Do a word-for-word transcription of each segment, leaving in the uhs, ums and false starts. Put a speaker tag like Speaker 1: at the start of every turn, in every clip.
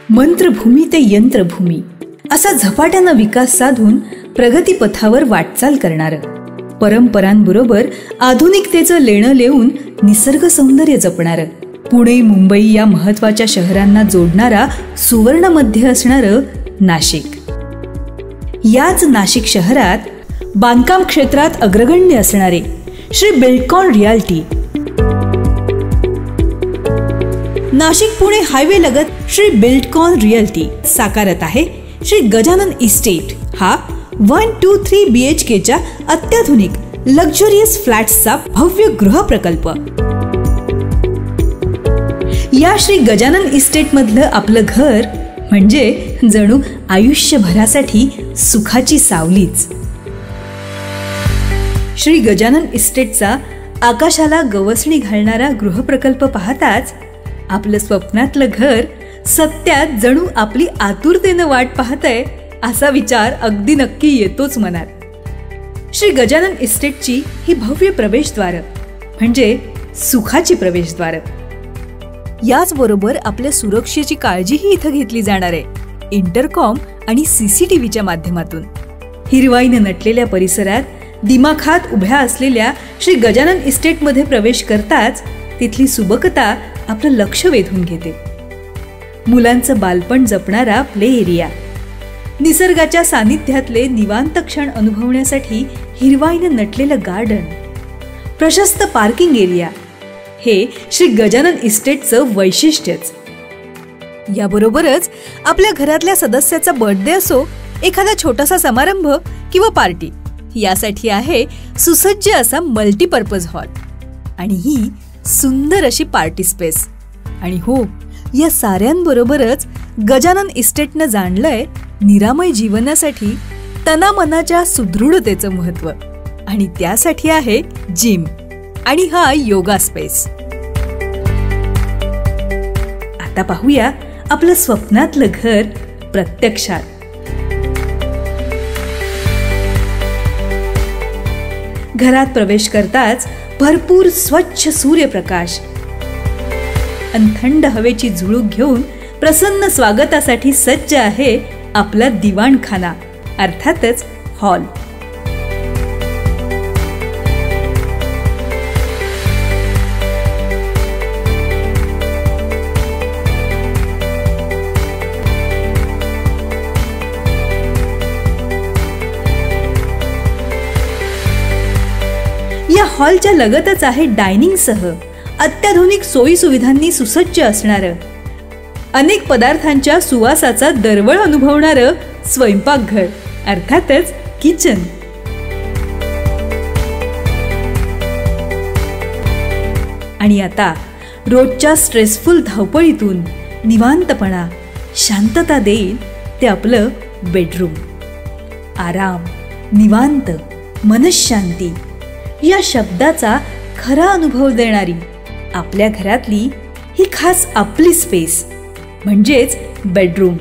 Speaker 1: मंत्रभूमी ते यंत्रभूमी असा झपाट्यानं विकास साधून प्रगतीपथावर वाटचाल करणारं, परंपरांबरोबर आधुनिकतेचं लेणं लेऊन निसर्ग सौंदर्य जपणारं, पुणे मुंबई या महत्वाच्या शहरांना जोडणारा सुवर्ण मध्य असणारं नाशिक. याच नाशिक शहरात बांधकाम क्षेत्रात अग्रगण्य असणारे Shri Buildcon realty, Nashik Pune highway लगत श्री बिल्डकॉन रियाल्टी साकारत आहे श्री गजानन इस्टेट हा one two three B H केच्या अत्याधुनिक लक्झरियस फ्लॅट्सचा भव्य गृह प्रकल्प. या श्री गजानन इस्टेट मधलं आपलं घर म्हणजे जणू आयुष्यभरासाठी सुखाची सावलीच. श्री गजानन इस्टेटचा आकाशाला गवसणी घालणारा गृहप्रकल्प पाहताच आपलं स्वप्नातलं घर सत्यात जणू आपली आतुरतेनं वाट पाहतंय असा विचार अगदी नक्की येतोच मनात. श्री गजानन इस्टेटची ही भव्य प्रवेशद्वार म्हणजे सुखाची प्रवेशद्वार. याचबरोबर आपल्या सुरक्षेची काळजीही इथं घेतली जाणार आहे, इंटरकॉम आणि सीसीटीव्हीच्या माध्यमातून. हिरवाईने नटलेल्या परिसरात दिमाखात उभ्या असलेल्या श्री गजानन इस्टेटमध्ये प्रवेश करताच तिथली सुबकता आपलं लक्ष वेधून घेते. मुलांचं बालपण जपणारा प्ले एरिया, निसर्गाच्या सानिध्यातले निवांत क्षण अनुभवण्यासाठी हिरवाईने नटलेलं गार्डन, प्रशस्त पार्किंग एरिया हे श्री गजानन इस्टेटचं वैशिष्ट्यच. याबरोबरच आपल्या घरातल्या सदस्याचा बर्थडे असो, एखादा छोटासा समारंभ किंवा पार्टी, यासाठी आहे सुसज्ज असा मल्टीपर्पज हॉल आणि ही सुंदर अशी पार्टी स्पेस. आणि हो, या साऱ्यांबरोबरच गजानन इस्टेटनं जाणलंय निरामय जीवनासाठी तनामनाच्या सुदृढतेचं महत्व, आणि त्यासाठी आहे जिम आणि हा योगा स्पेस. आता पाहूया आपलं स्वप्नातलं घर प्रत्यक्षात. घरात प्रवेश करताच भरपूर स्वच्छ सूर्यप्रकाश आणि थंड हवेची झुळूक घेऊन प्रसन्न स्वागतासाठी सज्ज आहे आपला दिवाणखाना, अर्थातच हॉल. या हॉलच्या लगतच आहे डायनिंगसह अत्याधुनिक सोयी सुविधांनी सुसज्ज असणारं, अनेक पदार्थांच्या सुवासाचा दरवळ अनुभवणारं स्वयंपाकघर, अर्थातच किचन. आणि आता रोजच्या स्ट्रेसफुल धावपळीतून निवांतपणा, शांतता देईल ते आपलं बेडरूम. आराम, निवांत, मनःशांती या शब्दाचा खरा अनुभव देणारी आपल्या घरातली ही खास आपली स्पेस म्हणजेच बेडरूम.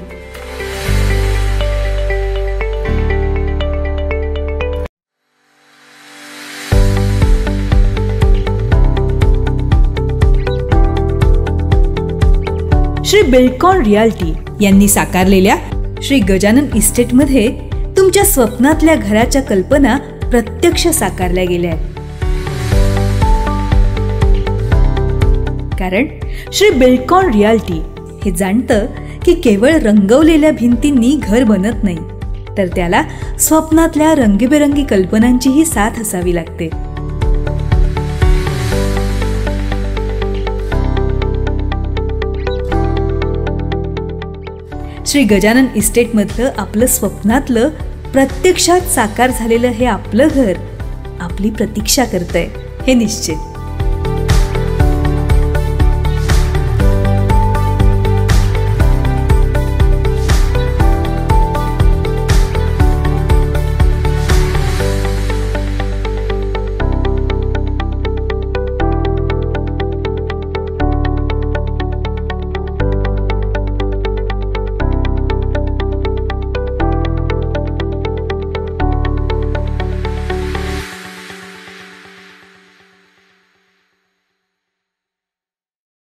Speaker 1: श्री बिल्डकॉन रियाल्टी यांनी साकारलेल्या श्री गजानन इस्टेटमध्ये तुमच्या स्वप्नातल्या घराच्या कल्पना प्रत्यक्ष साकारल्या गेल्या आहेत. कारण श्री बिल्डकॉन रियाल्टी हे जाणतं की केवळ रंगवलेल्या भिंतींनी घर बनत नाही, तर त्याला स्वप्नातल्या रंगीबेरंगी कल्पनांचीही साथ असावी लागते. श्री गजानन इस्टेटमधलं आपलं स्वप्नातलं प्रत्यक्षात साकार झालेलं हे आपलं घर आपली प्रतीक्षा करतंय हे निश्चित.